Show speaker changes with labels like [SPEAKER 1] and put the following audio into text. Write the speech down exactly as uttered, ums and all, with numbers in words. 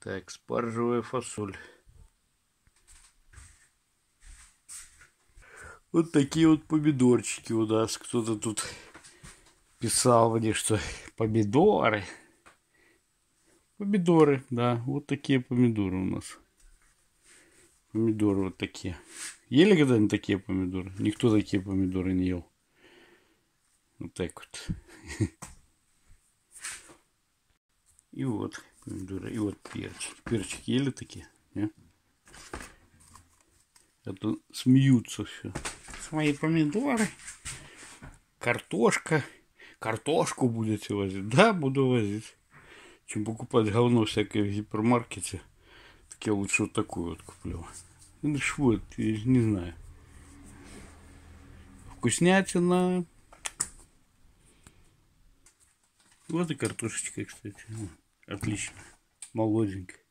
[SPEAKER 1] Так, спаржевая фасоль. Вот такие вот помидорчики у нас. Кто-то тут писал мне, что помидоры. Помидоры, да. Вот такие помидоры у нас. Помидоры вот такие. Ели когда-нибудь такие помидоры? Никто такие помидоры не ел. Вот так вот. И вот помидоры. И вот перчик. Перчик ели такие? Нет? А то смеются все. Свои помидоры. Картошка. Картошку будете возить? Да, буду возить. Чем покупать говно всякое в гипермаркете, так я лучше вот такую вот куплю. Это ж вот, я не знаю. Вкуснятина. Вот и картошечка, кстати. Отлично. Молоденькая.